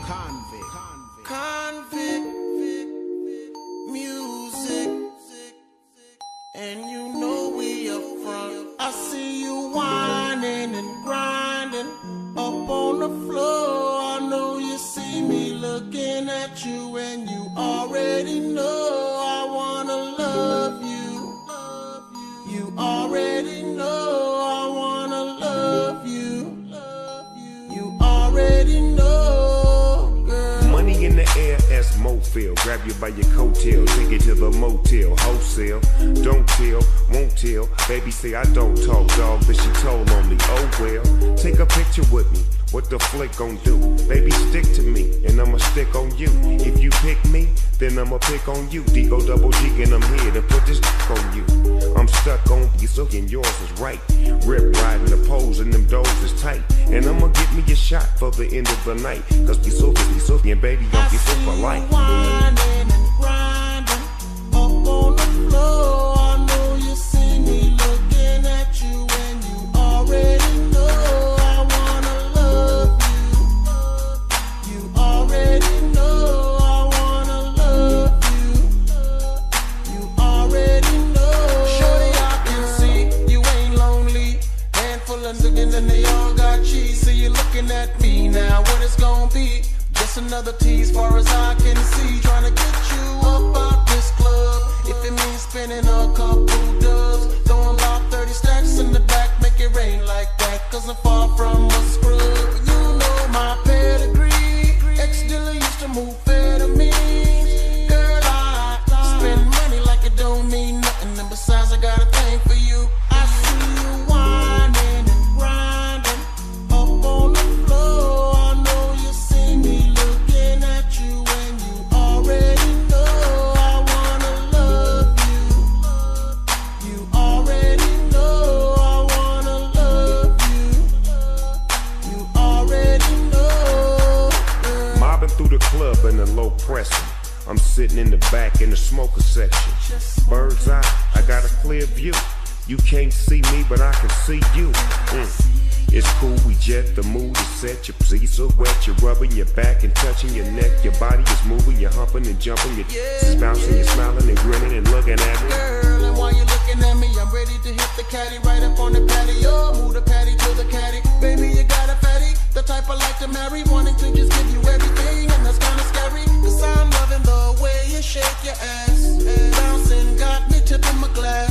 Convict music, and you know we up front. I see you whining and grinding up on the floor. I know you see me looking at you, and you already know I wanna love you. You already know I wanna love you. You already know, girl. Money in the air as Mofil. Grab you by your coattail, take it to the motel, wholesale. Don't tell, won't tell. Baby say I don't talk, dog, but she told on me. Oh well, take a picture with me. What the flick gon' do? Baby, stick to me, and I'ma stick on you. If you pick me, then I'ma pick on you. D-O double G, and I'm here to put this on you. I'm stuck on you, so and yours is right. Rip riding the poles, and them doors is tight. And I'ma get me a shot for the end of the night. Cause we so, and baby, don't get so polite. Whining and grinding up on the floor. I know you see me looking at you, and you already know I wanna love you. You already know I wanna love you. You already know. Shorty, I can see you ain't lonely. Handful of niggas and they all got cheese. So you're looking at me now. What it's gonna be? Just another tease, far as I can see. Trying to get you up out this club. If it means spending a couple dubs, throwing about 30 stacks in the back, make it rain like that. Cause I'm far from a scrub. You know my pedigree. Ex-dealer used to move amphetamines. Girl, I spend money like it don't mean nothing. And besides, I got a thing for you. I see you whining and grinding up on the floor. I know you see me looking at you, and you already know I wanna love you. You already know I wanna love you. You already know, girl. Mobbing through the club in the low pressing. I'm sitting in the back in the smoker section. Bird's eye, I got a clear view. You can't see me, but I can see you. It's cool, we jet, the mood is set. Your pussy so wet, you're rubbing your back and touching your neck. Your body is moving, you're humping and jumping. You're bouncing, you're smiling and grinning and looking at me. Girl, and while you're looking at me, I'm ready to hit the caddy right up on the patio. Move the patty to the caddy. Baby, you got a fatty, the type I like to marry. Wanting to just give you everything, and that's kinda scary. Cause I'm loving the way you shake your ass. Bouncing got me tipping my glass.